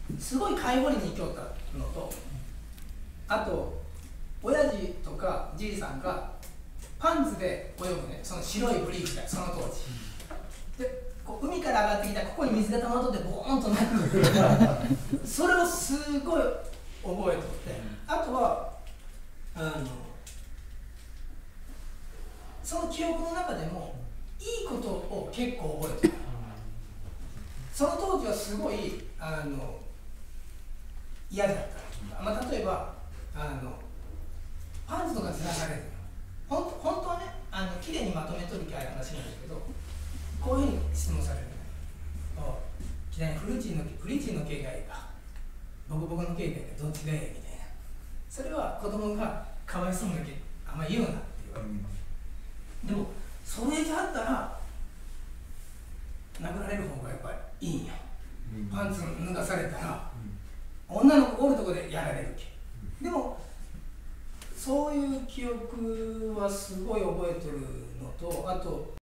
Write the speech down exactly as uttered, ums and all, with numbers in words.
すごい介護に行きよったのと、あと親父とかじいさんがパンツで泳ぐね、その白いブリーフで、その当時でこう海から上がってきたここに水が溜まっとってボーンとなってるそれをすごい覚えとって、あとはあのその記憶の中でもいいことを結構覚えてる。その当時はすごいあの嫌だった、まあ、例えばあのパンツとかずらされるのよ。ほん本当はね、あの綺麗にまとめとるきゃいい話なんだけど、こういうふうに質問されるのよ。きなりフルチンのフリチンの系がいいかボコボコの系がいいかどっちがいいみたいな、それは子供がかわいそうなけあんま言うなって言われる、うん、でもそれじゃあったら殴られる方がやっぱりいいんよ、うん、パンツ脱がされたら、うん、女の子おるとこでやられるけ、うん、でもそういう記憶はすごい覚えてるのと、あと